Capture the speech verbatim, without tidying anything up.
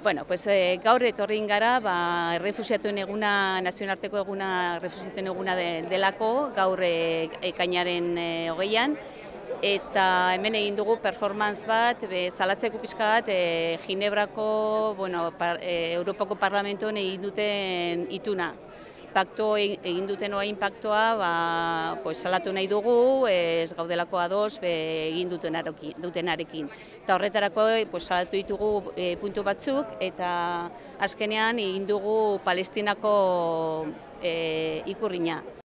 Bueno, pues, e, gaur etorri gara, ba, errefuxiatuen eguna, nazioarteko eguna, errefuxiatuen eguna de, delako, gaur e, ekainaren e, hogeian, eta hemen egin dugu performance bat, be, salatzeko pixka bat, e, Ginebrako, bueno, par, e, Europako Parlamentoan egin duten ituna. Pakto egin duten oa impactoa, ba, pues, salatu nahi dugu, ez gaudelako ados be, egin dutenarekin. Eta horretarako pues, salatu ditugu e, puntu batzuk, eta azkenean egin dugu Palestinako e, ikurrina.